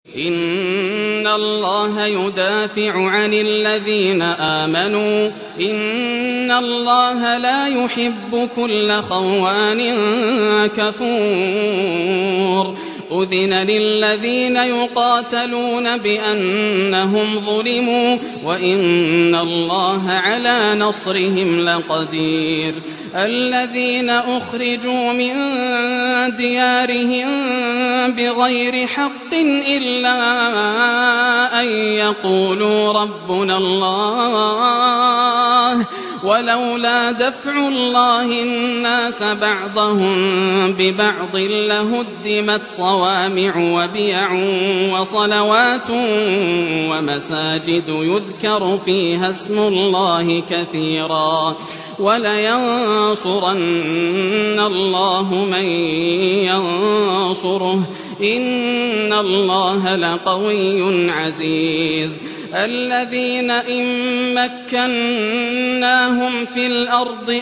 إن الله يدافع عن الذين آمنوا إن الله لا يحب كل خوان كفور أذن للذين يقاتلون بأنهم ظلموا وإن الله على نصرهم لقدير الذين أخرجوا من ديارهم بغير حق إلا أن يقولوا ربنا الله ولولا دفع الله الناس بعضهم ببعض لهدمت صوامع وبيع وصلوات ومساجد يذكر فيها اسم الله كثيرا ولينصرن الله من ينصره إن الله لقوي عزيز الذين إن مكناهم في الأرض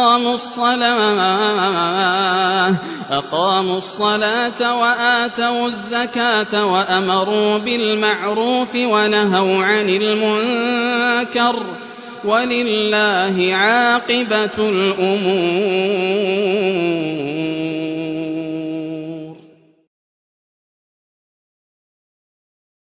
أقاموا الصلاة وآتوا الزكاة وأمروا بالمعروف ونهوا عن المنكر ولله عاقبة الأمور.